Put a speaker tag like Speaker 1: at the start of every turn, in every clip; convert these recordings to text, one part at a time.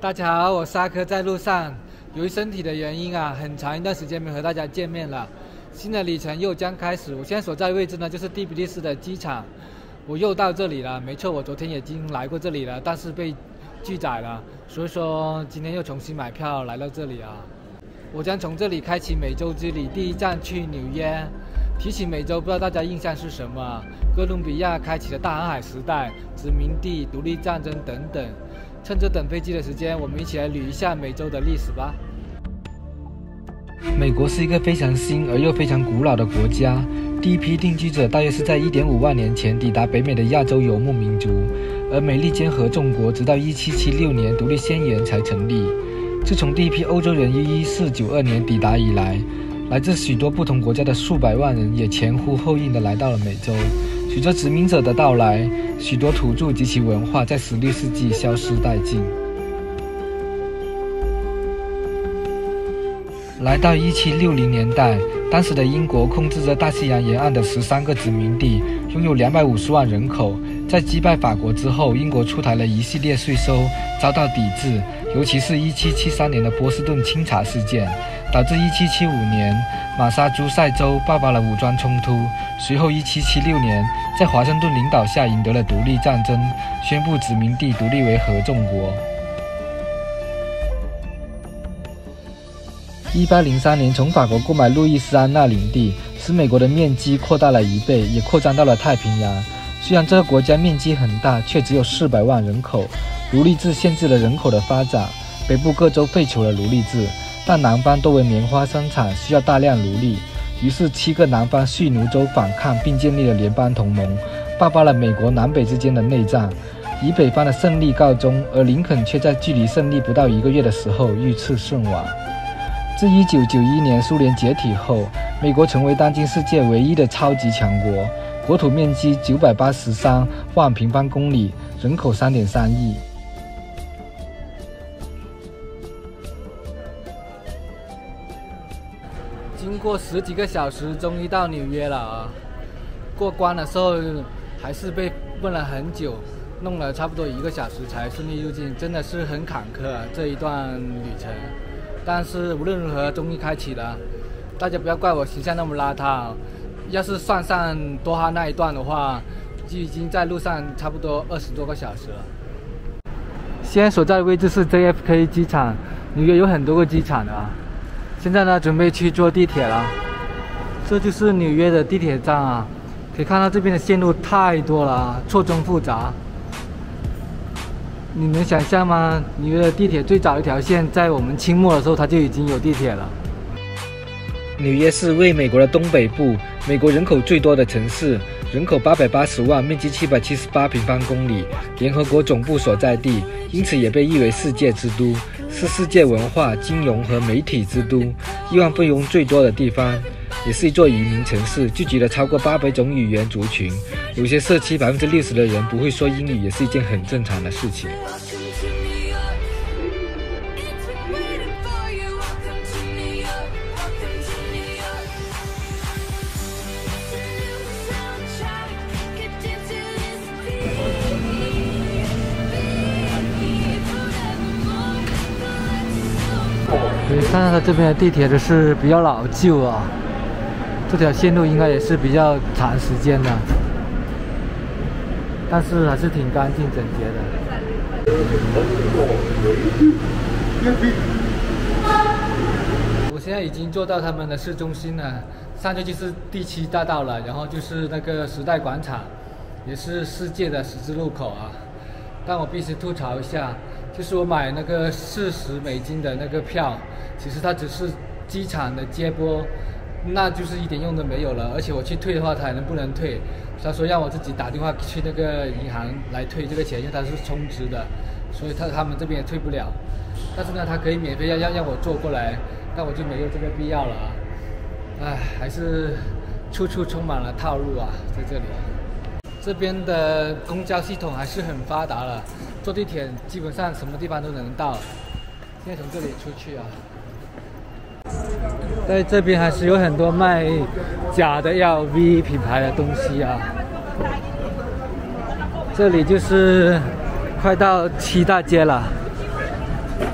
Speaker 1: 大家好，我是阿珂，在路上。由于身体的原因啊，很长一段时间没和大家见面了。新的里程又将开始。我现在所在的位置呢，就是第比利时的机场。我又到这里了，没错，我昨天已经来过这里了，但是被拒载了，所以说今天又重新买票来到这里啊。我将从这里开启美洲之旅，第一站去纽约。提起美洲，不知道大家印象是什么？哥伦比亚开启了大航海时代、殖民地、独立战争等等。趁着等飞机的时间，我们一起来捋一下美洲的历史吧。
Speaker 2: 美国是一个非常新而又非常古老的国家。第一批定居者大约是在1.5万年前抵达北美的亚洲游牧民族，而美利坚合众国直到1776年独立宣言才成立。自从第一批欧洲人于1492年抵达以来，来自许多不同国家的数百万人也前呼后应地来到了美洲。随着殖民者的到来，许多土著及其文化在16世纪消失殆尽。来到1760年代，当时的英国控制着大西洋沿岸的13个殖民地，拥有250万人口。在击败法国之后，英国出台了一系列税收，遭到抵制，尤其是1773年的波士顿清查事件，导致1775年马萨诸塞州爆发了武装冲突。随后1776年，在华盛顿领导下赢得了独立战争，宣布殖民地独立为合众国。1803年从法国购买路易斯安那领地，使美国的面积扩大了1倍，也扩张到了太平洋。虽然这个国家面积很大，却只有400万人口。奴隶制限制了人口的发展，北部各州废除了奴隶制，但南方多为棉花生产，需要大量奴隶。于是7个南方蓄奴州反抗，并建立了联邦同盟，爆发了美国南北之间的内战，以北方的胜利告终，而林肯却在距离胜利不到1个月的时候遇刺身亡。自1991年苏联解体后，美国成为当今世界唯一的超级强国，国土面积983万平方公里，人口3.3亿。
Speaker 1: 经过10几个小时，终于到纽约了啊！过关的时候还是被问了很久，弄了差不多1个小时才顺利入境，真的是很坎坷啊，这一段旅程。但是无论如何，终于开启了。大家不要怪我形象那么邋遢，要是算上多哈那一段的话，就已经在路上差不多20多个小时了。现在所在的位置是 JFK 机场，纽约有很多个机场的啊。现在呢，准备去坐地铁了。这就是纽约的地铁站啊，可以看到这边的线路太多了啊，错综复杂。你能想象吗？纽约的地铁最早一条线在我们清末的时候，它就已经有地铁了。
Speaker 2: 纽约市位美国的东北部，美国人口最多的城市，人口880万，面积778平方公里，联合国总部所在地，因此也被誉为世界之都，是世界文化、金融和媒体之都，亿万富翁最多的地方，也是一座移民城市，聚集了超过800种语言族群。有些社区60%的人不会说英语，也是一件很正常的事情。
Speaker 1: 你看到它这边的地铁的是比较老旧啊，这条线路应该也是比较长时间的，但是还是挺干净整洁的。我现在已经坐到他们的市中心了，上去就是第7大道了，然后就是那个时代广场，也是世界的十字路口啊。但我必须吐槽一下，就是我买那个$40的那个票，其实它只是机场的接驳，那就是一点用都没有了。而且我去退的话，它不能退，他说让我自己打电话去那个银行来退这个钱，因为它是充值的，所以他们这边也退不了。但是呢，他可以免费让我坐过来，但我就没有这个必要了啊！唉，还是处处充满了套路啊，在这里。这边的公交系统还是很发达了，坐地铁基本上什么地方都能到。现在从这里出去啊，在这边还是有很多卖假的 LV 品牌的东西啊。这里就是快到7大街了。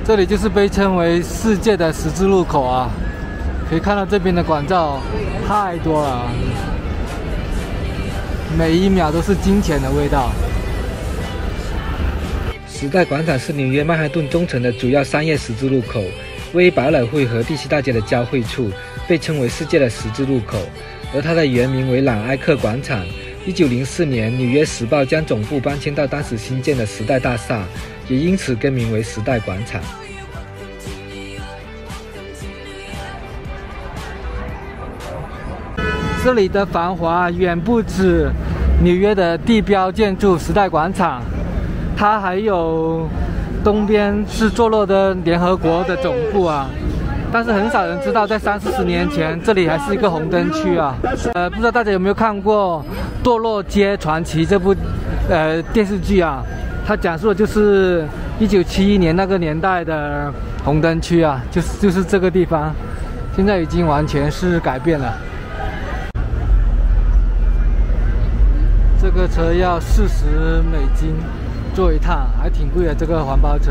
Speaker 1: 这里就是被称为世界的十字路口啊，可以看到这边的广告太多了啊，每一秒都是金钱的味道。
Speaker 2: 时代广场是纽约曼哈顿中城的主要商业十字路口，位于百老汇和第7大街的交汇处，被称为世界的十字路口。而它的原名为朗埃克广场。1904年，《纽约时报》将总部搬迁到当时新建的时代大厦，也因此更名为时代广场。
Speaker 1: 这里的繁华远不止纽约的地标建筑时代广场，它还有东边是坐落的联合国的总部啊。但是很少人知道，在30-40年前，这里还是一个红灯区啊。不知道大家有没有看过《堕落街传奇》这部电视剧啊？它讲述的就是1971年那个年代的红灯区啊，就是这个地方，现在已经完全是改变了。这个车要40美金坐一趟，还挺贵的。这个环保车，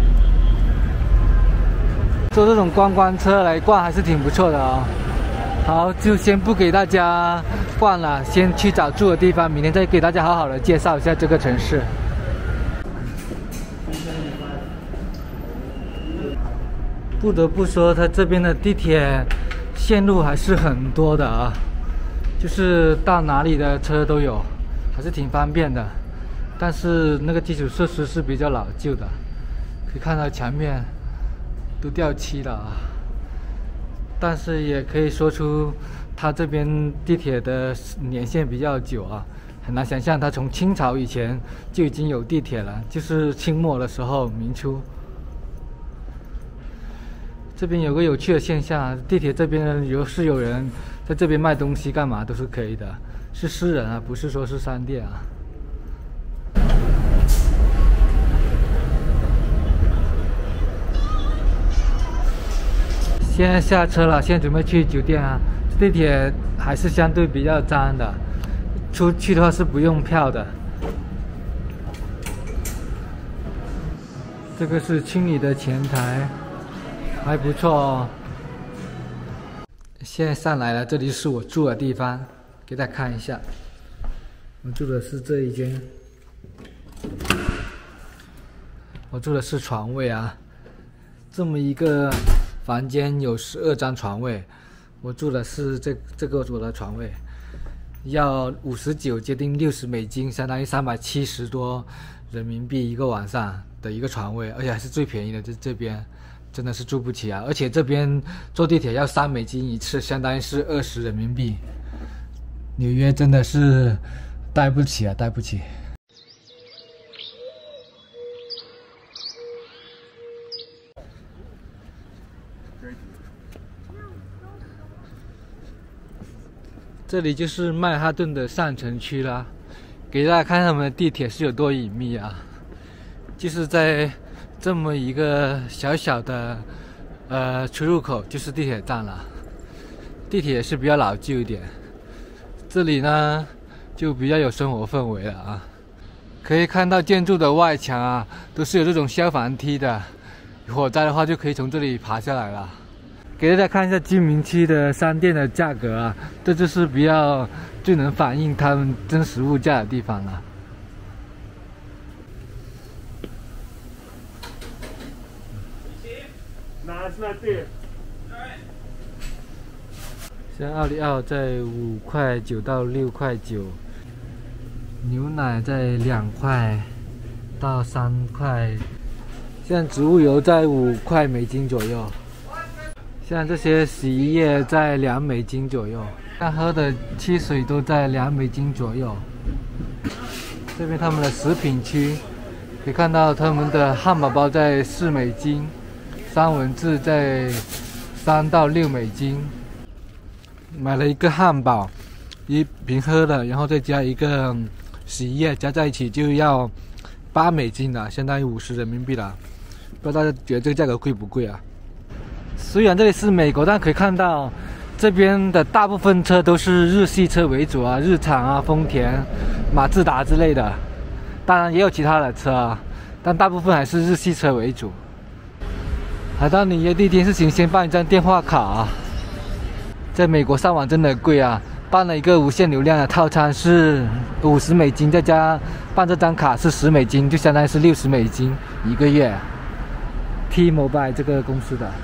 Speaker 1: 坐这种观光车来逛还是挺不错的啊。好，就先不给大家逛了，先去找住的地方，明天再给大家好好的介绍一下这个城市。不得不说，它这边的地铁线路还是很多的啊，就是到哪里的车都有，还是挺方便的。但是那个基础设施是比较老旧的，可以看到墙面都掉漆了啊。但是也可以说出它这边地铁的年限比较久啊，很难想象它从清朝以前就已经有地铁了，就是清末的时候，明初。这边有个有趣的现象，地铁这边有人在这边卖东西干嘛都是可以的，是私人啊，不是说是商店啊。现在下车了，现在准备去酒店啊。地铁还是相对比较脏的，出去的话是不用票的。这个是清理的前台，还不错哦。现在上来了，这里是我住的地方，给大家看一下。我住的是这一间，我住的是床位啊，这么一个房间有12张床位，我住的是这个我的床位，要59接近60美金，相当于370多人民币一个晚上的一个床位，而且还是最便宜的，这边真的是住不起啊！而且这边坐地铁要3美金一次，相当于是20人民币。纽约真的是待不起啊，待不起。这里就是曼哈顿的上城区啦，给大家看他们的地铁是有多隐秘啊！就是在这么一个小小的出入口，就是地铁站了。地铁也是比较老旧一点，这里呢就比较有生活氛围了啊。可以看到建筑的外墙啊，都是有这种消防梯的，火灾的话就可以从这里爬下来了。给大家看一下居民区的商店的价格啊，这就是比较最能反映他们真实物价的地方了。像奥利奥在5块9到6块9，牛奶在2块到3块，像植物油在5块美金左右。像这些洗衣液在2美金左右，像喝的汽水都在2美金左右。这边他们的食品区，可以看到他们的汉堡包在4美金，三文治在3到6美金。买了一个汉堡，一瓶喝的，然后再加一个洗衣液，加在一起就要8美金了，相当于50人民币了。不知道大家觉得这个价格贵不贵啊？虽然这里是美国，但可以看到这边的大部分车都是日系车为主啊，日产啊、丰田、马自达之类的，当然也有其他的车啊，但大部分还是日系车为主。 来到纽约第一件事情，先办一张电话卡啊。在美国上网真的贵啊，办了一个无限流量的套餐是50美金，再加办这张卡是10美金，就相当于是60美金一个月。T-Mobile 这个公司的，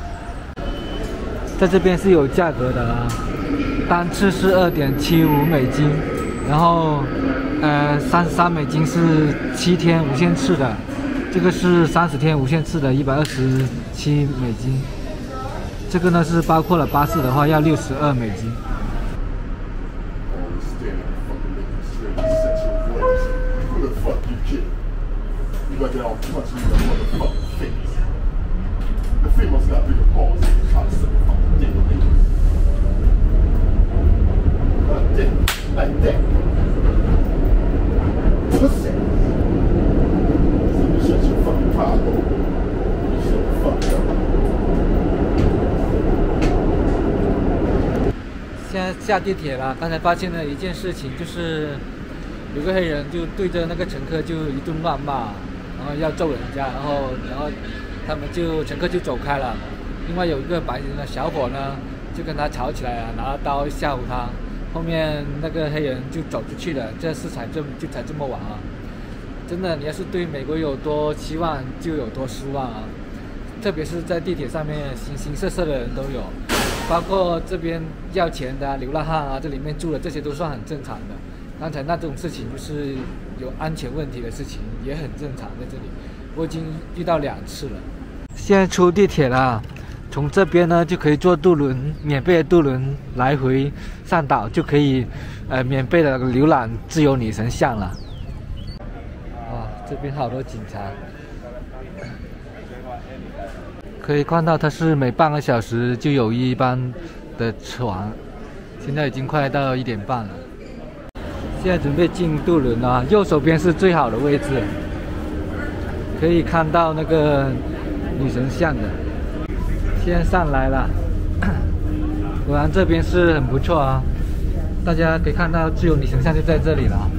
Speaker 1: 在这边是有价格的啊，单次是2.75美金，然后33美金是7天无限次的。这个是30天无限次的127美金，这个呢是包括了巴士的话要62美金。现在下地铁了，刚才发现了一件事情，就是有个黑人就对着那个乘客就一顿乱骂，然后要揍人家，然后乘客就走开了。另外有一个白人的小伙呢，就跟他吵起来了，拿着刀吓唬他。后面那个黑人就走出去了，这事才这么晚啊！真的，你要是对美国有多期望，就有多失望啊！特别是在地铁上面，形形色色的人都有。包括这边要钱的流浪汉啊，这里面住的这些都算很正常的。刚才那种事情就是有安全问题的事情，也很正常。在这里，我已经遇到2次了。现在出地铁了，从这边呢就可以坐渡轮，免费的渡轮来回上岛，就可以免费的浏览自由女神像了。哇，这边好多警察。可以看到，它是每半个小时就有一班的船，现在已经快到1点半了。现在准备进渡轮了，右手边是最好的位置，可以看到那个女神像的。现在上来了，果然这边是很不错啊！大家可以看到自由女神像就在这里了。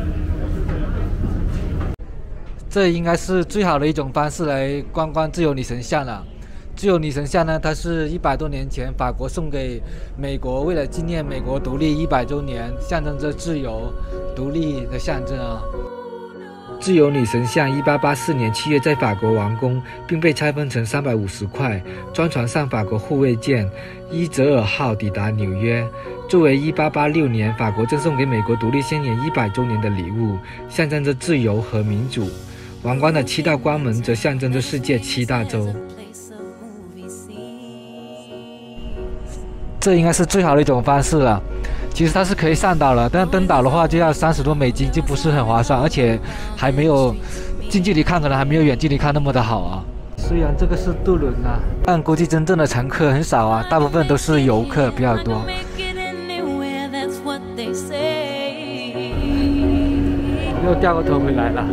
Speaker 1: 这应该是最好的一种方式来观光自由女神像了。自由女神像呢，它是100多年前法国送给美国，为了纪念美国独立100周年，象征着自由、独立的象征啊。自由女神像1884年7月在法国完工，并被拆分成350块，装船上法国护卫舰伊泽尔号抵达纽约，作为1886年法国赠送给美国独立宣言100周年的礼物，象征着自由和民主。王冠的7道关门则象征着世界7大洲。这应该是最好的一种方式了。其实它是可以上岛了，但登岛的话就要30多美金，就不是很划算，而且还没有近距离看，可能还没有远距离看那么的好啊。虽然这个是渡轮啊，但估计真正的乘客很少啊，大部分都是游客比较多。又掉个头回来了。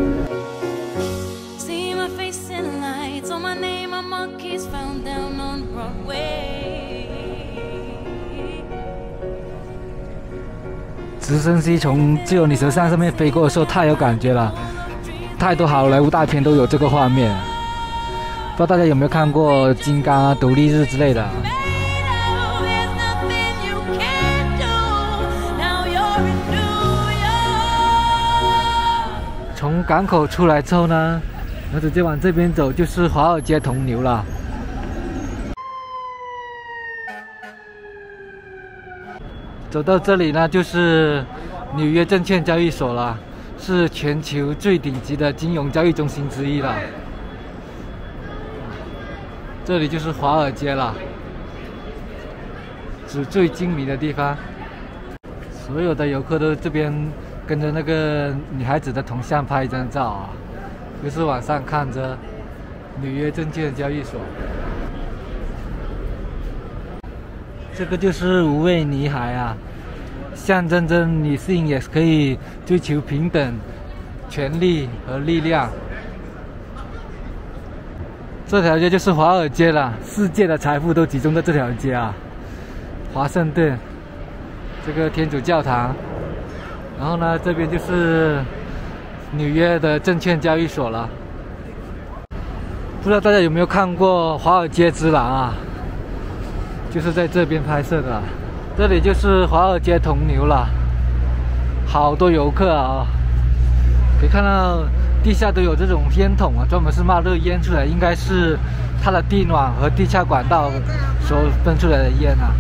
Speaker 1: 直升机从自由女神像上面飞过的时候太有感觉了，太多好莱坞大片都有这个画面。不知道大家有没有看过《金刚》啊、《独立日》之类的。从港口出来之后呢，然后直接往这边走就是华尔街铜牛了。走到这里呢，就是纽约证券交易所了，是全球最顶级的金融交易中心之一了。这里就是华尔街了，纸醉金迷的地方。所有的游客都这边跟着那个女孩子的铜像拍一张照啊，就是往上看着纽约证券交易所。这个就是无畏女孩啊，象征着女性也可以追求平等、权利和力量。这条街就是华尔街了，世界的财富都集中在这条街啊。华盛顿，这个天主教堂，然后呢，这边就是纽约的证券交易所了。 不知道大家有没有看过《华尔街之狼》啊？就是在这边拍摄的啊，这里就是华尔街铜牛了，好多游客啊，可以看到地下都有这种烟筒啊，专门是冒热烟出来，应该是它的地暖和地下管道所分出来的烟啊。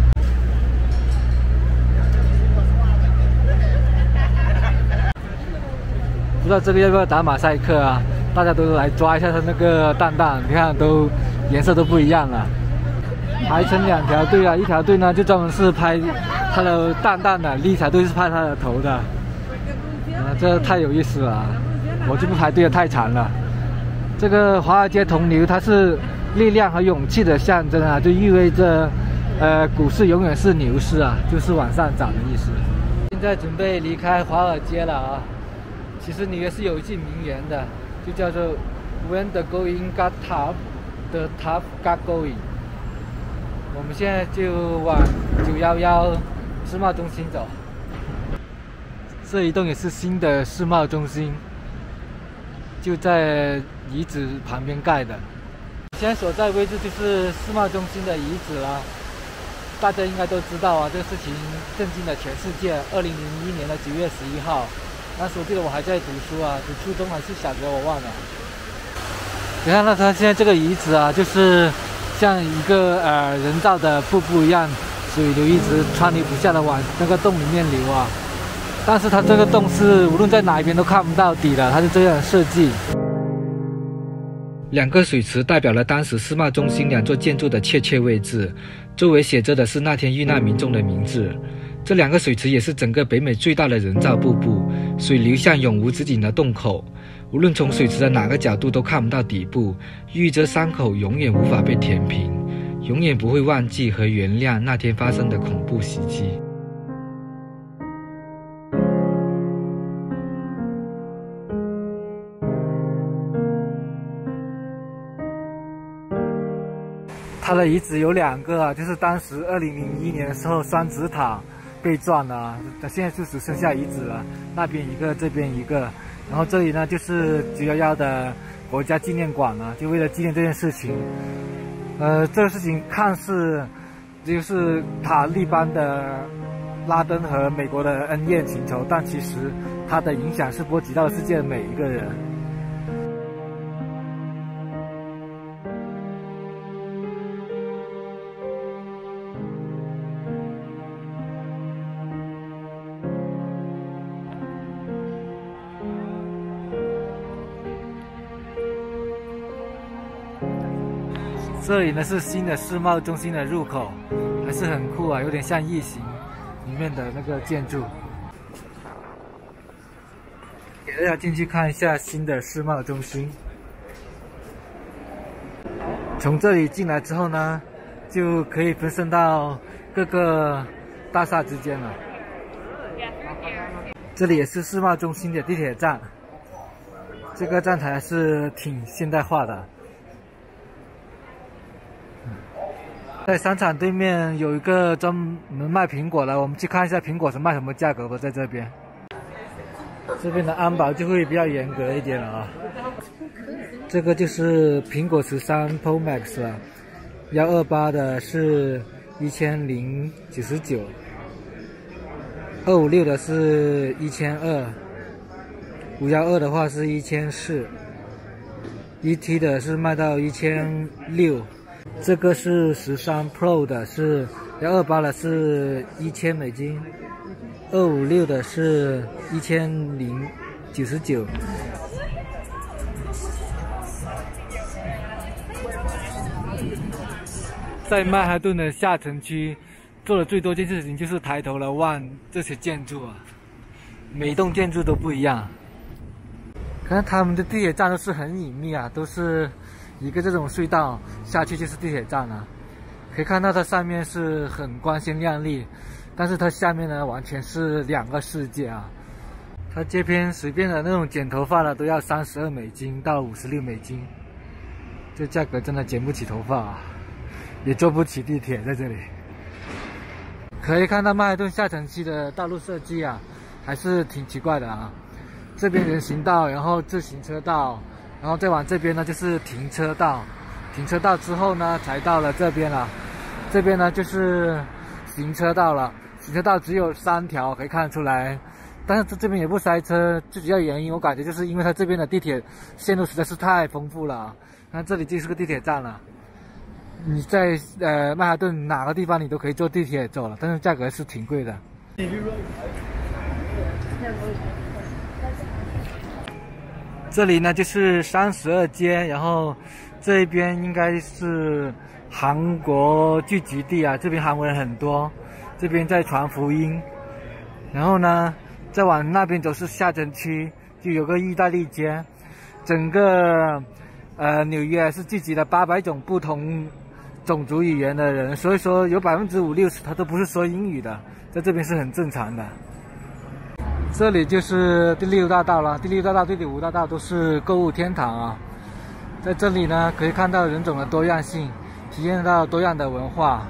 Speaker 1: 不知道这个要不要打马赛克啊？大家都来抓一下它那个蛋蛋，你看都颜色都不一样了。排成2条队啊，一条队呢就专门是拍它的蛋蛋的，另一条队是拍它的头的。这太有意思了，我就不排队了，太长了。这个华尔街铜牛它是力量和勇气的象征啊，就意味着股市永远是牛市啊，就是往上涨的意思。现在准备离开华尔街了啊。其实纽约是有一句名言的，就叫做 "When the going got tough, the tough got going"。我们现在就往911世贸中心走。这一栋也是新的世贸中心，就在遗址旁边盖的。现在所在位置就是世贸中心的遗址了。大家应该都知道啊，这个事情震惊了全世界。2001年的9月11号。那时我记得我还在读书啊，读初中还是小学我忘了。你看到它现在这个遗址啊，就是像一个人造的瀑布一样，水流一直川流不下的往那个洞里面流啊。但是它这个洞是无论在哪一边都看不到底的，它是这样的设计。
Speaker 2: 2个水池代表了当时世贸中心2座建筑的确切位置，周围写着的是那天遇难民众的名字。这2个水池也是整个北美最大的人造瀑布，水流向永无止境的洞口，无论从水池的哪个角度都看不到底部，寓意着伤口永远无法被填平，永远不会忘记和原谅那天发生的恐怖袭击。
Speaker 1: 它的遗址有2个啊，就是当时2001年的时候双子塔被撞了啊，现在就只剩下遗址了，那边一个，这边一个。然后这里呢就是911的国家纪念馆了，就为了纪念这件事情。这个事情看似就是塔利班的拉登和美国的恩怨情仇，但其实它的影响是波及到了世界的每一个人。这里呢是新的世贸中心的入口，还是很酷啊，有点像异形里面的那个建筑。给大家进去看一下新的世贸中心。从这里进来之后呢，就可以分身到各个大厦之间了。这里也是世贸中心的地铁站，这个站台是挺现代化的。在商场对面有一个专门卖苹果的，我们去看一下苹果是卖什么价格吧。在这边，这边的安保就会比较严格一点了啊。这个就是苹果13 Pro Max 了，128的是1099，256的是1200，512的话是1400，1T 的是卖到1600。这个是13 Pro 的，是128的是1000美金，256的是1099。在曼哈顿的下城区，做的最多件事情就是抬头来望这些建筑啊，每一栋建筑都不一样。看他们的地铁站都是很隐秘啊，都是一个这种隧道下去就是地铁站了。可以看到它上面是很光鲜亮丽，但是它下面呢完全是2个世界啊。它这边随便的那种剪头发的都要32美金到56美金，这价格真的剪不起头发啊，也坐不起地铁在这里。可以看到曼哈顿下城区的道路设计啊，还是挺奇怪的啊。这边人行道，然后自行车道， 然后再往这边呢就是停车道，停车道之后呢才到了这边了。这边呢就是行车道了，行车道只有3条，可以看得出来。但是这边也不塞车，最主要原因我感觉就是因为它这边的地铁线路实在是太丰富了。看这里就是个地铁站了，你在曼哈顿哪个地方你都可以坐地铁走了，但是价格是挺贵的。这里呢就是32街，然后这边应该是韩国聚集地啊，这边韩国人很多，这边在传福音。然后呢再往那边走是下城区，就有个意大利街。整个纽约是聚集了800种不同种族语言的人，所以说有5%-60%他都不是说英语的，在这边是很正常的。这里就是第6大道了，第6大道、第5大道都是购物天堂啊。在这里呢可以看到人种的多样性，体验到多样的文化。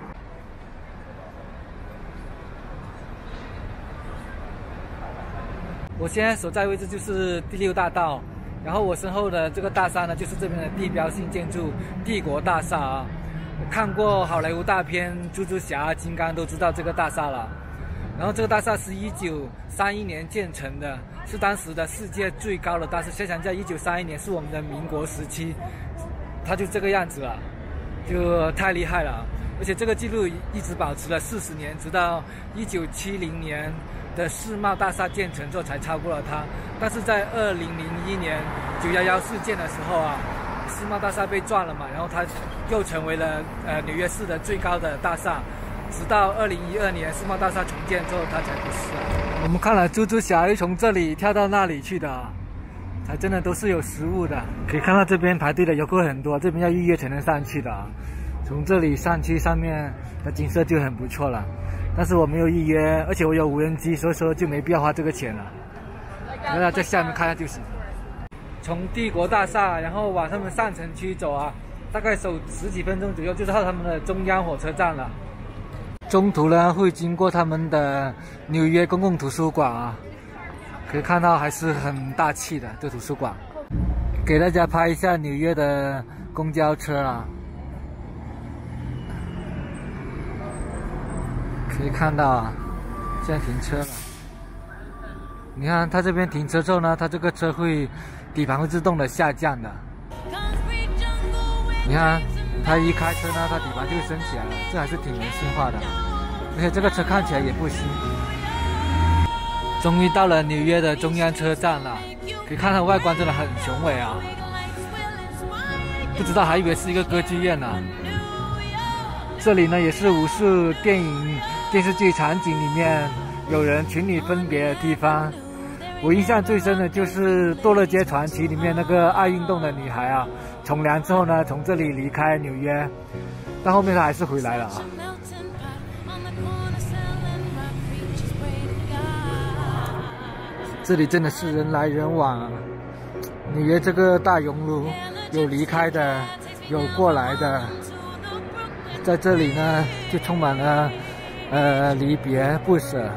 Speaker 1: 我现在所在位置就是第6大道，然后我身后的这个大厦呢，就是这边的地标性建筑帝国大厦啊。看过好莱坞大片《蜘蛛侠》《金刚》都知道这个大厦了。然后这个大厦是1931年建成的，是当时的世界最高的大厦。想想在1931年是我们的民国时期，它就这个样子了，就太厉害了。而且这个记录一直保持了40年，直到1970年的世贸大厦建成之后才超过了它。但是在2001年911事件的时候啊，世贸大厦被撞了嘛，然后它又成为了纽约市的最高的大厦，直到2012年世贸大厦重建之后它才不是啊。我们看了蜘蛛侠又从这里跳到那里去的啊，还真的都是有食物的。可以看到这边排队的游客很多，这边要预约才能上去的啊。从这里上去上面的景色就很不错了，但是我没有预约，而且我有无人机，所以说就没必要花这个钱了。大家在下面看一下就行。从帝国大厦，然后往他们上城区走啊，大概走10几分钟左右就到他们的中央火车站了。中途呢会经过他们的纽约公共图书馆啊，可以看到还是很大气的这图书馆。给大家拍一下纽约的公交车啊。可以看到啊，现在停车了。你看它这边停车之后呢，它这个车会底盘会自动的下降的。你看它一开车呢，它底盘就会升起来了，这还是挺人性化的。而且这个车看起来也不新。终于到了纽约的中央车站了，可以看它外观真的很雄伟啊！不知道还以为是一个歌剧院呢。这里呢也是无数电影、电视剧场景里面有人群体分别的地方。我印象最深的就是《堕落街传奇》里面那个爱运动的女孩啊，从良之后呢，从这里离开纽约，但后面她还是回来了啊。这里真的是人来人往啊！纽约这个大熔炉，有离开的，有过来的。在这里呢，就充满了离别不舍。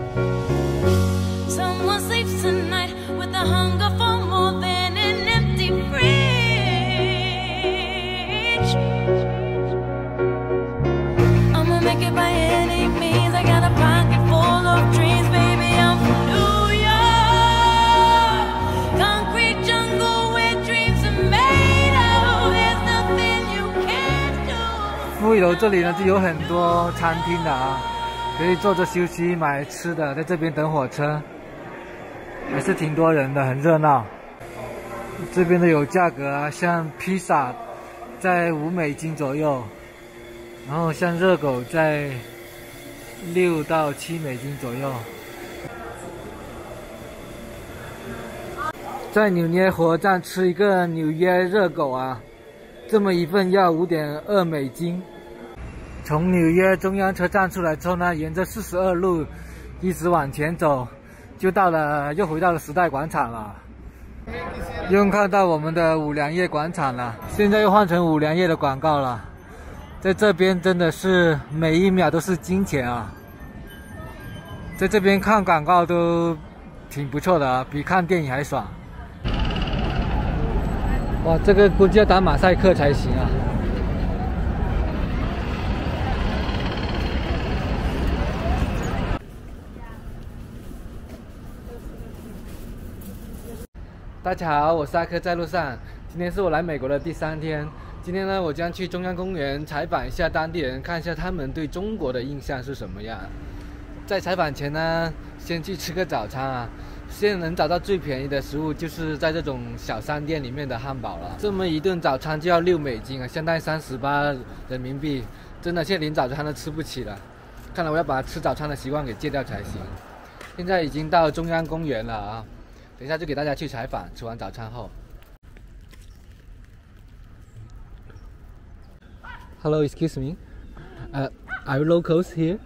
Speaker 1: 负一楼这里呢就有很多餐厅的啊，可以坐着休息买吃的，在这边等火车，还是挺多人的，很热闹。这边的有价格啊，像披萨在$5左右，然后像热狗在$6到7左右。在纽约火车站吃一个纽约热狗啊，这么一份要$5.2。从纽约中央车站出来之后呢，沿着42路一直往前走，就又回到了时代广场了。又看到我们的五粮液广场了，现在又换成五粮液的广告了。在这边真的是每一秒都是金钱啊！在这边看广告都挺不错的啊，比看电影还爽。 哇，这个估计要打马赛克才行啊！大家好，我是阿珂，在路上。今天是我来美国的第3天。今天呢，我将去中央公园采访一下当地人，看一下他们对中国的印象是什么样。在采访前呢，先去吃个早餐啊。现在能找到最便宜的食物，就是在这种小商店里面的汉堡了。这么一顿早餐就要$6啊，相当于38人民币。真的，现在连早餐都吃不起了。看来我要把吃早餐的习惯给戒掉才行。现在已经到中央公园了啊。等一下就给大家去采访，吃完早餐后。Hello, excuse me. Are you locals here?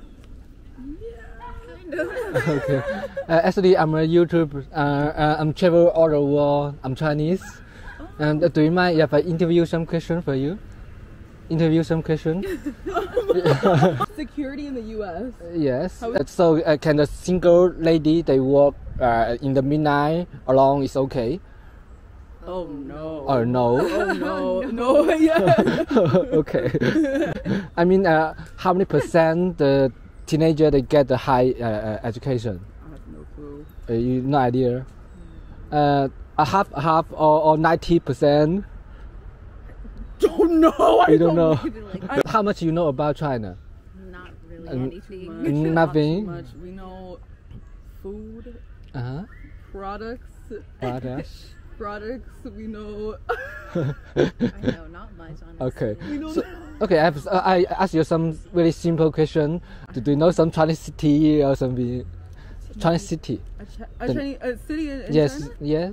Speaker 1: Yeah, kind of. Okay. Actually, I'm a YouTuber. I'm travel all the world. I'm Chinese. And do you mind if I interview some question for you? Interview some question.
Speaker 3: Security in the U.S.
Speaker 1: Yes. So can a single lady they walk in the midnight alone is okay?
Speaker 3: Oh no.
Speaker 1: Or no?
Speaker 3: Oh no. No. Yeah.
Speaker 1: Okay. I mean, how many percent the teenager they get the high education?
Speaker 3: I have no clue.
Speaker 1: You no idea. Half or 90%.
Speaker 3: Don't know.
Speaker 1: You don't know.
Speaker 4: Like,
Speaker 1: How much you know about China?
Speaker 4: not really
Speaker 3: Much,
Speaker 4: anything.
Speaker 1: Nothing.
Speaker 3: Not much. We know food,
Speaker 1: Uh-huh.
Speaker 3: products. Products. We know.
Speaker 4: I know not much, honestly.
Speaker 1: Okay.
Speaker 3: We know.
Speaker 1: So, okay, I ask you some really simple question. Do you know some Chinese city or something? Chinese city.
Speaker 3: A city in
Speaker 1: Yes.
Speaker 3: China?
Speaker 1: Yeah.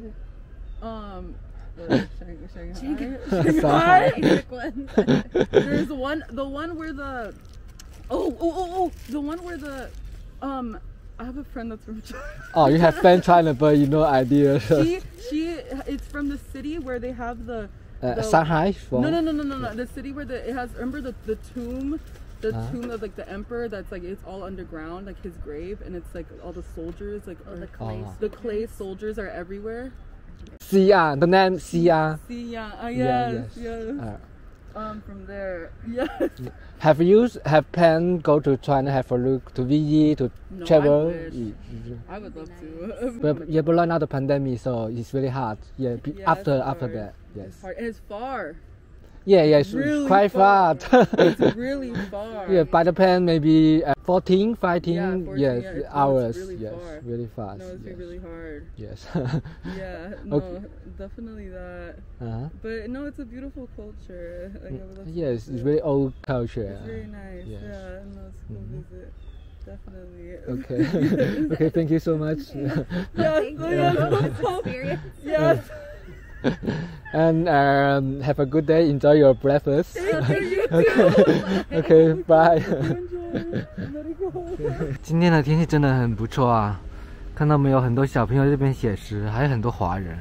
Speaker 3: Shanghai.
Speaker 1: Shanghai.
Speaker 4: Quick one.
Speaker 3: There's the one where the the one where the I have a friend that's from China.
Speaker 1: Oh, you have friend China, but you no idea.
Speaker 3: It's from the city where they have the
Speaker 1: Shanghai. From?
Speaker 3: No. The city where it has, remember the tomb, tomb of like the emperor that's like it's all underground, like his grave, and it's like all the soldiers like
Speaker 4: Oh, the
Speaker 3: are-
Speaker 4: clay.
Speaker 3: the clay soldiers are everywhere.
Speaker 1: Xi'an. The name Xi'an.
Speaker 3: See, yeah,
Speaker 1: Yeah,
Speaker 3: yes. From there, yes.
Speaker 1: Have you planned go to China? Have a look to visit to
Speaker 3: No,
Speaker 1: travel?
Speaker 3: I wish. I would love to.
Speaker 1: But right now the pandemic, so it's really hard. Yeah.
Speaker 3: Yeah,
Speaker 1: after
Speaker 3: it's hard.
Speaker 1: that, yes.
Speaker 3: It's hard. And it's far.
Speaker 1: Yeah, it's
Speaker 3: Really
Speaker 1: quite far.
Speaker 3: It's really far.
Speaker 1: Yeah, by the plane maybe 14, 15
Speaker 3: Yeah, 14,
Speaker 1: yes,
Speaker 3: yeah, it's
Speaker 1: hours.
Speaker 3: really
Speaker 1: Yes,
Speaker 3: far.
Speaker 1: really fast.
Speaker 3: No, it's
Speaker 1: yes.
Speaker 3: really hard.
Speaker 1: Yes.
Speaker 3: Yeah, no,
Speaker 1: Okay.
Speaker 3: definitely that.
Speaker 1: Uh-huh.
Speaker 3: But no, it's a beautiful culture. Like, I would love to
Speaker 1: Yes,
Speaker 3: visit.
Speaker 1: it's very old culture.
Speaker 3: It's very nice.
Speaker 1: Yes.
Speaker 3: Yeah, no, it's cool
Speaker 1: Mhm.
Speaker 3: visit. Definitely.
Speaker 1: Okay. Okay, thank you so much.
Speaker 3: Yes,
Speaker 4: Thank you.
Speaker 3: yes.
Speaker 4: Experience.
Speaker 3: Yes.
Speaker 1: And have a good day. Enjoy your breakfast.
Speaker 3: You
Speaker 1: Okay, bye.
Speaker 3: enjoy. Let it go.
Speaker 1: 今天的天气真的很不错啊，看到没有？很多小朋友在这边写诗，还有很多华人。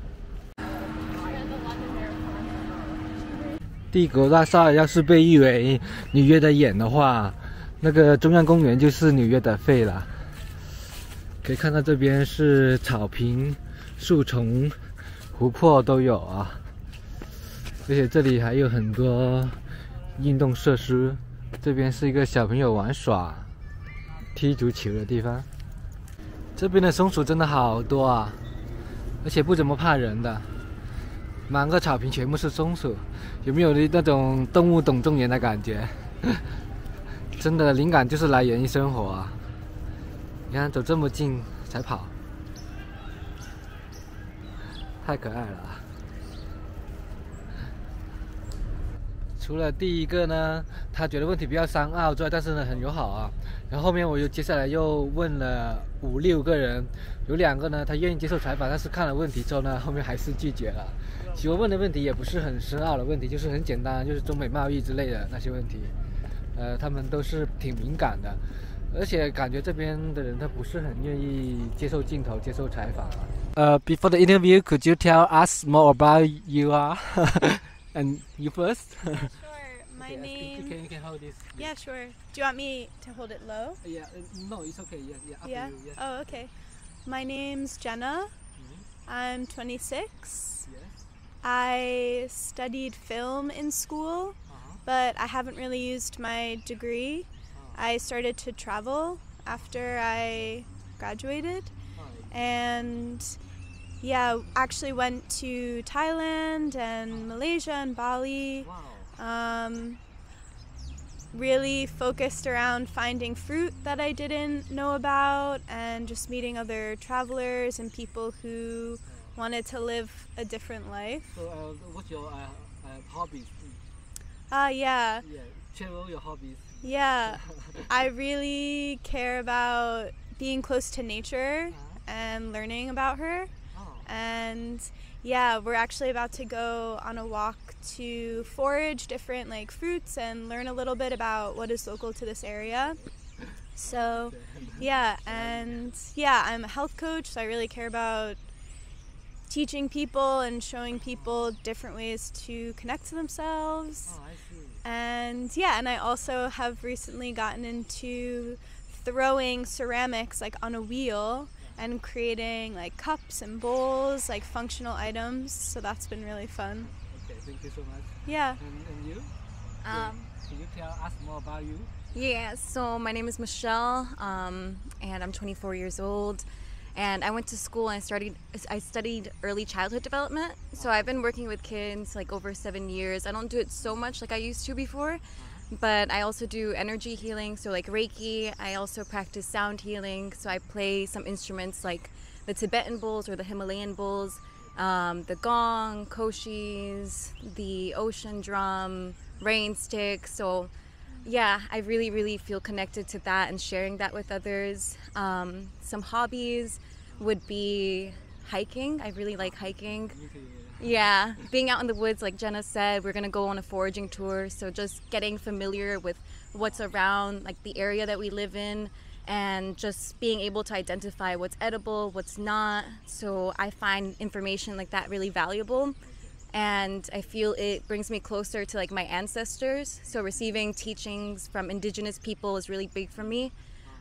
Speaker 1: 帝国大厦要是被誉为纽约的眼的话，那个中央公园就是纽约的肺了。可以看到这边是草坪、树丛、湖泊都有啊，而且这里还有很多运动设施。这边是一个小朋友玩耍、踢足球的地方。这边的松鼠真的好多啊，而且不怎么怕人的，满个草坪全部是松鼠，有没有那种动物懂众人的感觉？真的灵感就是来源于生活啊！你看走这么近才跑，太可爱了啊！除了第一个呢，他觉得问题比较深奥之外，但是呢很友好啊。然后后面我接下来又问了5、6个人，有2个呢他愿意接受采访，但是看了问题之后呢，后面还是拒绝了。其实我问的问题也不是很深奥的问题，就是很简单，就是中美贸易之类的那些问题。他们都是挺敏感的，而且感觉这边的人他不是很愿意接受镜头、接受采访啊。Before the interview, could you tell us more about you are and you first?
Speaker 5: Sure. My name.
Speaker 1: You can hold this.
Speaker 5: Yeah, sure. Do you want me to hold it low?
Speaker 1: Yeah. No, it's okay. Yeah. Up
Speaker 5: Yeah.
Speaker 1: to you. Yes.
Speaker 5: Oh, okay. My name's Jenna. I'm 26.
Speaker 1: Yes.
Speaker 5: I studied film in school, but I haven't really used my degree. I started to travel after I graduated, and yeah, actually went to Thailand and Malaysia and Bali. Really focused around finding fruit that I didn't know about and just meeting other travelers and people who wanted to live a different life.
Speaker 1: So, what's your hobbies?
Speaker 5: Yeah.
Speaker 1: Yeah, share all your hobbies.
Speaker 5: Yeah, I really care about being close to nature and learning about her. And yeah, we're actually about to go on a walk to forage different like fruits and learn a little bit about what is local to this area. So yeah, and yeah, I'm a health coach, so I really care about teaching people and showing people different ways to connect to themselves.
Speaker 1: I see.
Speaker 5: And yeah, and I also have recently gotten into throwing ceramics like on a wheel and creating like cups and bowls, like functional items. So that's been really fun.
Speaker 1: Okay, thank you so much.
Speaker 5: Yeah.
Speaker 1: And you?
Speaker 6: Um,
Speaker 1: Can you tell us more about you?
Speaker 6: yeah, so my name is Michelle, and I'm 24 years old. And I went to school and I studied early childhood development. So I've been working with kids like over 7 years. I don't do it so much like I used to before, but I also do energy healing, so like Reiki. I also practice sound healing, so I play some instruments like the Tibetan bowls or the Himalayan bowls, the gong, koshis, the ocean drum, rain stick. So yeah, I really feel connected to that and sharing that with others. Some hobbies would be hiking. I really like hiking. Yeah, being out in the woods, like Jenna said, we're gonna go on a foraging tour. So just getting familiar with what's around, like the area that we live in, and just being able to identify what's edible, what's not. So I find information like that really valuable. And I feel it brings me closer to like my ancestors. So receiving teachings from indigenous people is really big for me.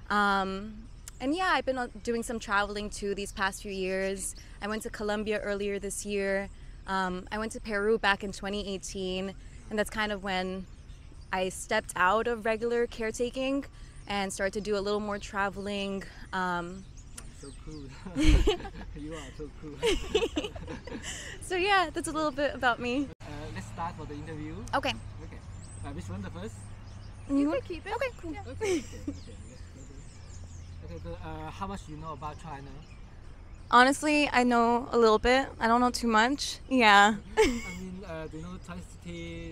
Speaker 6: And yeah, I've been doing some traveling too these past few years. I went to Colombia earlier this year. I went to Peru back in 2018, and that's kind of when I stepped out of regular caretaking and started to do a little more traveling.
Speaker 1: So cool. You are so cool.
Speaker 6: So yeah, that's a little bit about me.
Speaker 1: Let's start for the interview.
Speaker 6: Okay.
Speaker 1: Okay. Which one the first?
Speaker 6: You can keep it. Okay, cool.
Speaker 1: Okay. Okay. So, how much you know about China?
Speaker 6: Honestly, I know a little bit. I don't know too much. Yeah.
Speaker 1: I mean, do you know Thai City,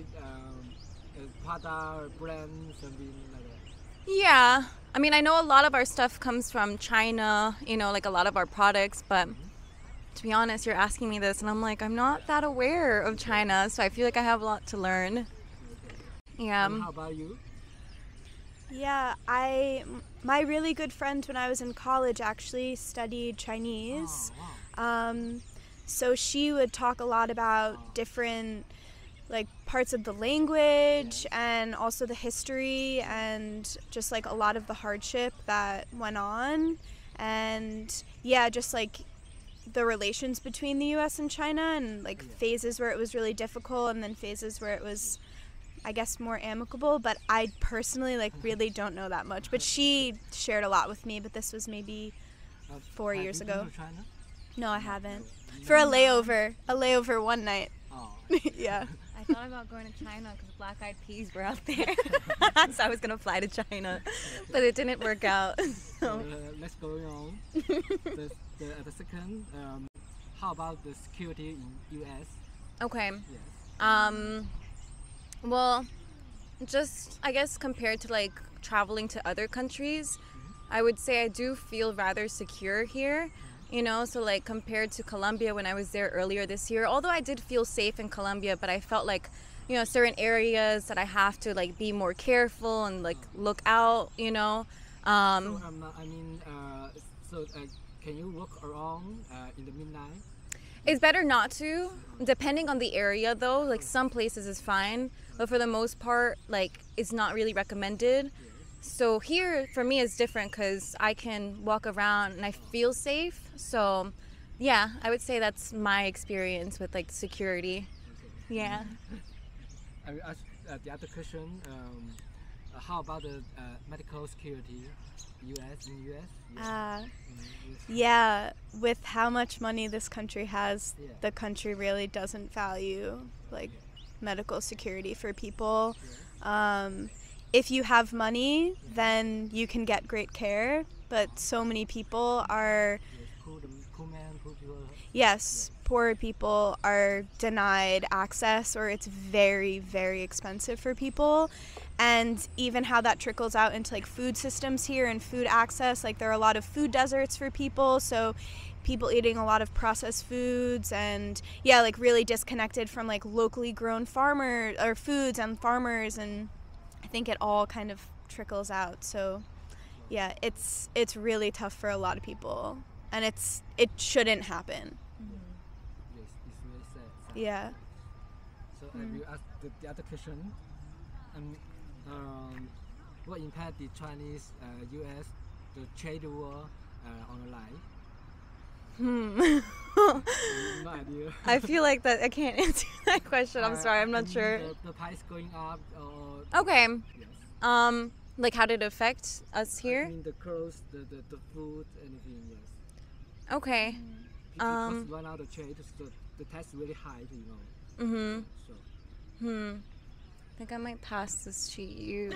Speaker 1: Prada brand, something like that?
Speaker 6: Yeah. I mean, I know a lot of our stuff comes from China, you know, like a lot of our products, but to be honest, you're asking me this and I'm like, I'm not that aware of China, so I feel like I have a lot to learn. Yeah.
Speaker 1: And how about you?
Speaker 5: Yeah, my really good friend when I was in college actually studied Chinese.
Speaker 1: Oh, wow.
Speaker 5: So she would talk a lot about different like parts of the language and also the history and just like a lot of the hardship that went on, and yeah, just like the relations between the US and China, and like phases where it was really difficult and then phases where it was, I guess, more amicable. But I personally like really don't know that much, but she shared a lot with me. But this was maybe 4 years
Speaker 1: Have you
Speaker 5: ago.
Speaker 1: been to China?
Speaker 5: No, I haven't. For a layover one night.
Speaker 1: Oh.
Speaker 5: Yeah.
Speaker 6: I thought about going to China because Black Eyed Peas were out there. So I was going to fly to China, but it didn't work out. So.
Speaker 1: Let's go on. The second, how about the security in US?
Speaker 6: Okay.
Speaker 1: Yes.
Speaker 6: Well, just I guess compared to like traveling to other countries, I would say I do feel rather secure here. You know, so like compared to Colombia when I was there earlier this year, although I did feel safe in Colombia, but I felt like, you know, certain areas that I have to like be more careful and like look out, you know.
Speaker 1: Can you walk around in the midnight?
Speaker 6: It's better not to, depending on the area though. Like some places is fine, but for the most part, like it's not really recommended. So here for me it's different because I can walk around and I feel safe. So yeah, I would say that's my experience with like security. Yeah.
Speaker 1: I will ask the other question. How about the medical security? U.S. in U.S.
Speaker 5: Yeah, with how much money this country has,
Speaker 1: Yeah.
Speaker 5: the country really doesn't value like medical security for people. If you have money, then you can get great care, but so many people are,
Speaker 1: Poor man, poor people.
Speaker 5: yes, poor people are denied access, or it's very, very expensive for people. And even how that trickles out into like food systems here and food access, like there are a lot of food deserts for people, so people eating a lot of processed foods, and yeah, like really disconnected from like locally grown farmers or foods and farmers, and I think it all kind of trickles out. So yeah, it's really tough for a lot of people, and it shouldn't happen.
Speaker 1: Yes, it's really sad.
Speaker 5: Yeah.
Speaker 1: So I will ask the other question. What impact the Chinese, U.S. the trade war on your life? No idea.
Speaker 6: I feel like that I can't answer that question. I'm sorry, I'm not
Speaker 1: I mean,
Speaker 6: sure.
Speaker 1: The price going up or
Speaker 6: Okay.
Speaker 1: yes.
Speaker 6: Like how did it affect us
Speaker 1: I
Speaker 6: here?
Speaker 1: mean the clothes, the food, anything. Yes.
Speaker 6: Okay.
Speaker 1: Because right now the trade, the tax really high, you know.
Speaker 6: Mhm.
Speaker 1: So
Speaker 6: I think I might pass this to you.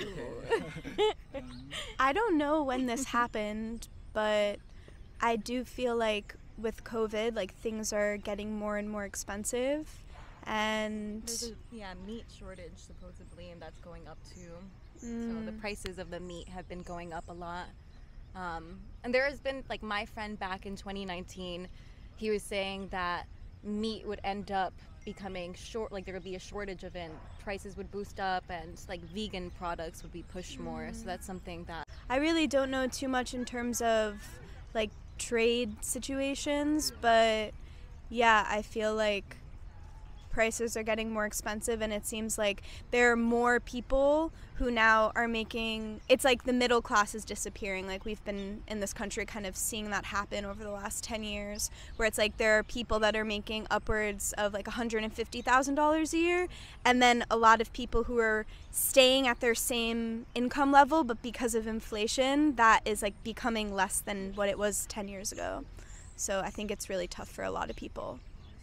Speaker 5: I don't know when this happened, but I do feel like with COVID, like things are getting more and more expensive, and
Speaker 6: There's a meat shortage supposedly, and that's going up too. So the prices of the meat have been going up a lot. And there has been, like, my friend back in 2019, he was saying that meat would end up becoming like there would be a shortage of it, and prices would boost up, and like vegan products would be pushed more. So that's something that
Speaker 5: I really don't know too much in terms of like trade situations, but yeah, I feel like prices are getting more expensive, and it seems like there are more people who now are making, it's like the middle class is disappearing. Like we've been in this country kind of seeing that happen over the last 10 years, where it's like there are people that are making upwards of like $150,000 a year, and then a lot of people who are staying at their same income level, but because of inflation that is like becoming less than what it was 10 years ago. So I think it's really tough for a lot of people.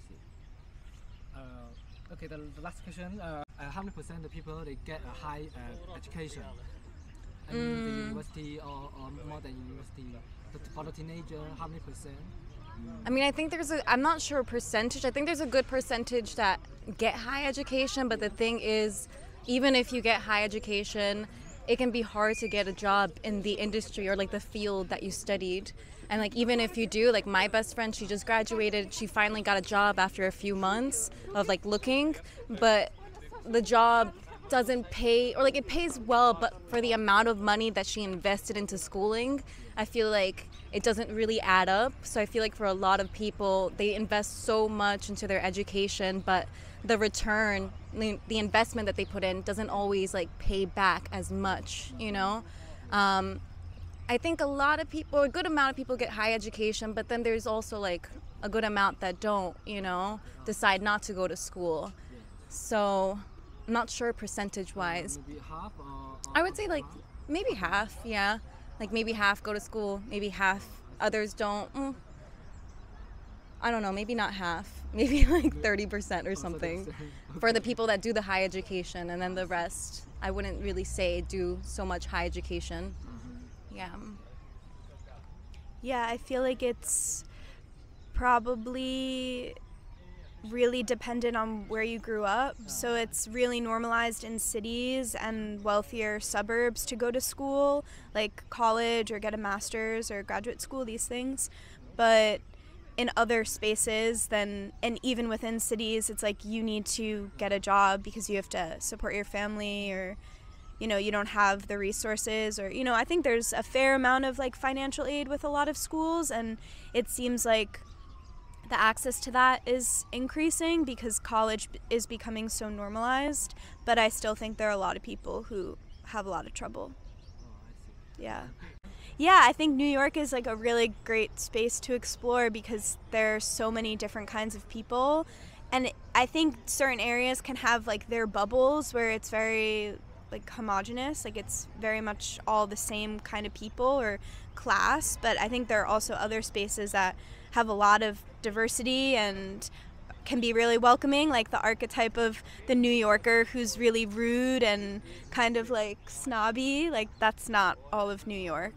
Speaker 1: okay, the last question. How many percent of people they get a high education? I mean, the university or more than university. But for the teenager, how many percent?
Speaker 6: I mean, I think I'm not sure percentage. I think there's a good percentage that get high education, but the thing is, even if you get high education, it can be hard to get a job in the industry or like the field that you studied. And like even if you do, like my best friend, she just graduated, she finally got a job after a few months of like looking, but the job doesn't pay, or like it pays well, but for the amount of money that she invested into schooling, I feel like it doesn't really add up. So I feel like for a lot of people, they invest so much into their education, but the return, the investment that they put in doesn't always like pay back as much, you know? I think a lot of people, a good amount of people get high education, but then there's also like a good amount that don't, you know, decide not to go to school. So I'm not sure percentage wise.
Speaker 1: Maybe half or
Speaker 6: I would say like maybe half, yeah. Like maybe half go to school, maybe half others don't. I don't know, maybe not half, maybe like 30% or something for the people that do the high education, and then the rest, I wouldn't really say do so much high education. Yeah.
Speaker 5: Yeah, I feel like it's probably really dependent on where you grew up. So it's really normalized in cities and wealthier suburbs to go to school, like college or get a master's or graduate school, these things. But in other spaces, then, and even within cities, it's like you need to get a job because you have to support your family, or you know, you don't have the resources, or, you know, I think there's a fair amount of like financial aid with a lot of schools, and it seems like the access to that is increasing because college is becoming so normalized, but I still think there are a lot of people who have a lot of trouble. Yeah. yeah, I think New York is like a really great space to explore because there are so many different kinds of people. And I think certain areas can have like their bubbles where it's very like homogenous, like it's very much all the same kind of people or class. But I think there are also other spaces that have a lot of diversity and can be really welcoming, like the archetype of the New Yorker who's really rude and kind of like snobby. Like that's not all of New York.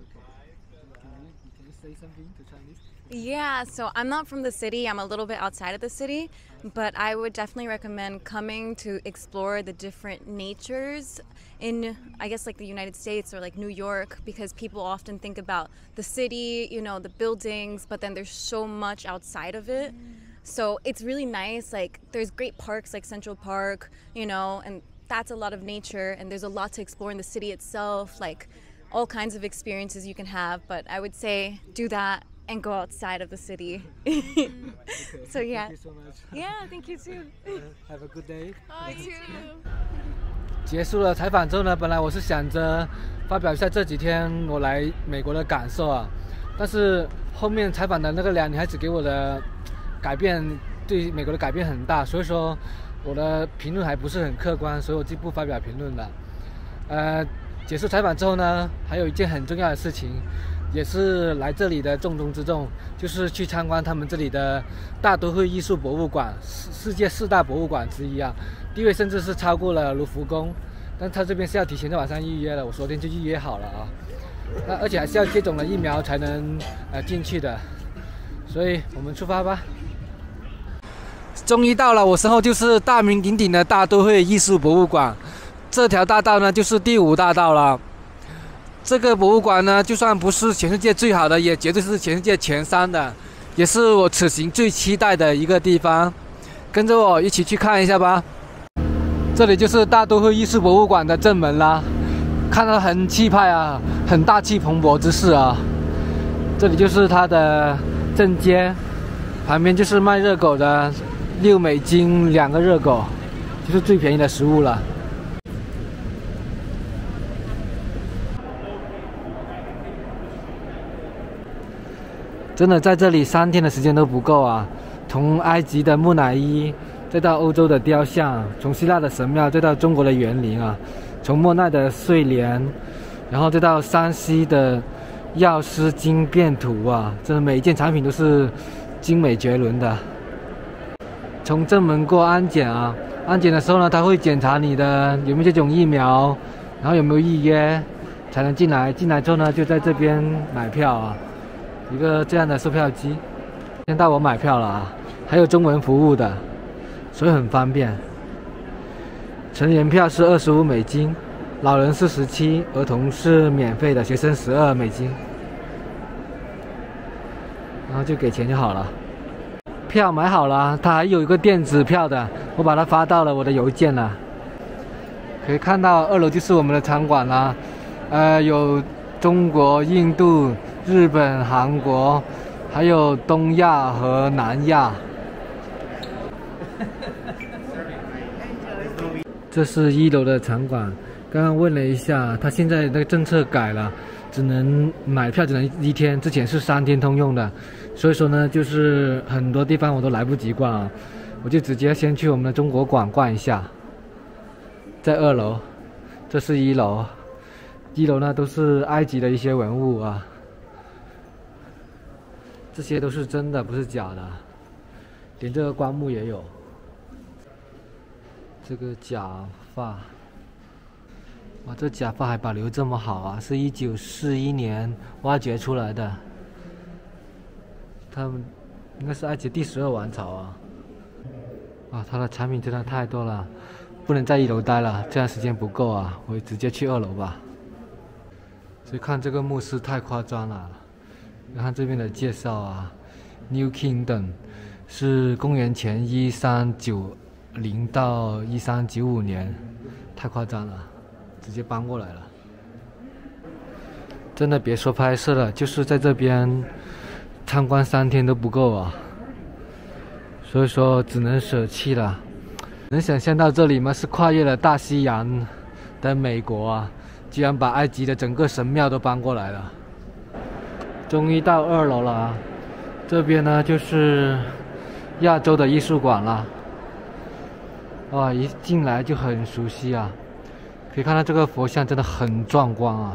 Speaker 1: Can you say something to Chinese?
Speaker 6: Yeah, so I'm not from the city. I'm a little bit outside of the city, but I would definitely recommend coming to explore the different natures in, I guess, like the United States or like New York, because people often think about the city, you know, the buildings, but then there's so much outside of it. So it's really nice. Like there's great parks like Central Park, you know, and that's a lot of nature, and there's a lot to explore in the city itself, like all kinds of experiences you can have. But I would say do that and go outside of the city.
Speaker 1: Okay.
Speaker 6: So yeah.
Speaker 1: Thank you so much.
Speaker 6: Yeah, thank you too.
Speaker 1: Have a good day.
Speaker 5: You too.
Speaker 1: 结束了采访之后呢，本来我是想着发表一下这几天我来美国的感受啊，但是后面采访的那个两女孩子给我的改变，对美国的改变很大，所以说我的评论还不是很客观，所以我就不发表评论了。结束采访之后呢，还有一件很重要的事情，也是来这里的重中之重，就是去参观他们这里的大都会艺术博物馆，世界4大博物馆之一啊，地位甚至是超过了卢浮宫，但他这边是要提前在网上预约了，我昨天就预约好了啊，而且还是要接种了疫苗才能进去的，所以我们出发吧。终于到了，我身后就是大名鼎鼎的大都会艺术博物馆，这条大道呢就是第5大道了。这个博物馆呢，就算不是全世界最好的，也绝对是全世界前3的，也是我此行最期待的一个地方。跟着我一起去看一下吧。这里就是大都会艺术博物馆的正门啦，看到很气派啊，很大气磅礴之势啊。这里就是它的正街，旁边就是卖热狗的，6美金2个热狗，就是最便宜的食物了。真的在这里3天的时间都不够啊！从埃及的木乃伊，再到欧洲的雕像，从希腊的神庙，再到中国的园林啊，从莫奈的睡莲，然后再到山西的药师经变图啊，真的每一件产品都是精美绝伦的。从正门过安检啊，安检的时候呢，他会检查你的有没有接种疫苗，然后有没有预约才能进来。进来之后呢，就在这边买票啊。一个这样的售票机，先到我买票了啊，还有中文服务的，所以很方便。成人票是25美金，老人是17，儿童是免费的，学生12美金，然后就给钱就好了。票买好了，它还有一个电子票的，我把它发到了我的邮件了。可以看到2楼就是我们的场馆啦，有中国、印度、日本、韩国，还有东亚和南亚。这是1楼的场馆，刚刚问了一下，他现在那个政策改了，只能买票只能1天，之前是3天通用的，所以说呢，就是很多地方我都来不及逛啊，我就直接先去我们的中国馆逛一下，在2楼，这是1楼。1楼呢都是埃及的一些文物啊，这些都是真的，不是假的，连这个棺木也有。这个假发，哇，这假发还保留这么好啊，是1941年挖掘出来的。他们应该是埃及第12王朝啊。哇，它的产品真的太多了，不能在1楼待了，这样时间不够啊，我直接去2楼吧。所以看这个墓室太夸张了，你看这边的介绍啊 ，New Kingdom 是公元前1390到1395年，太夸张了，直接搬过来了。真的别说拍摄了，就是在这边参观3天都不够啊，所以说只能舍弃了。能想象到这里吗？是跨越了大西洋的美国啊！居然把埃及的整个神庙都搬过来了， 终于到2楼了啊！这边呢就是亚洲的艺术馆了。哇，一进来就很熟悉啊！可以看到这个佛像真的很壮观啊！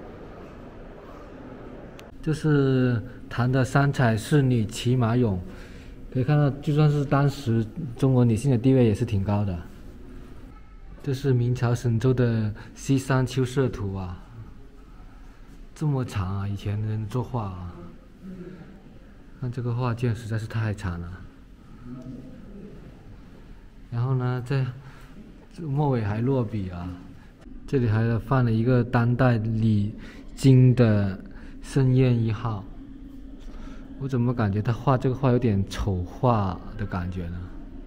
Speaker 1: 这是唐的3彩仕女骑马俑，可以看到，就算是当时中国女性的地位也是挺高的。这是明朝沈周的西山秋色图啊，这么长啊！以前人作画啊，看这个画卷实在是太长了。然后呢，在末尾还落笔啊，这里还放了一个当代李菁的盛宴1号。我怎么感觉他画这个画有点丑化的感觉呢？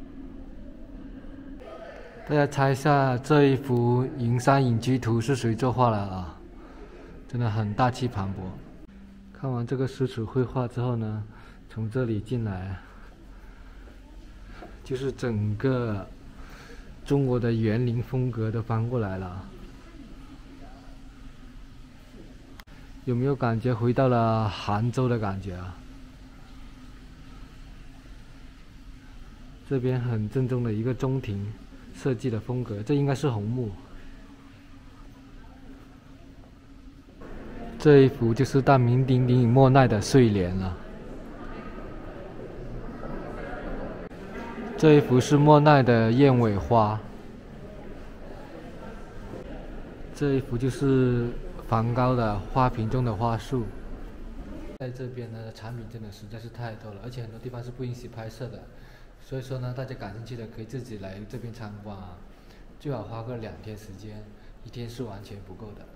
Speaker 1: 大家猜一下这一幅《云山隐居图》是谁作画的啊？真的很大气磅礴。看完这个湿楚绘画之后呢，从这里进来就是整个中国的园林风格都翻过来了。有没有感觉回到了杭州的感觉啊？这边很正宗的一个中庭设计的风格，这应该是红木。这一幅就是大名鼎鼎莫奈的睡莲了。这一幅是莫奈的燕尾花。这一幅就是梵高的花瓶中的花束。在这边呢，产品真的实在是太多了，而且很多地方是不允许拍摄的。所以说呢，大家感兴趣的可以自己来这边参观啊，最好花个2天时间，1天是完全不够的。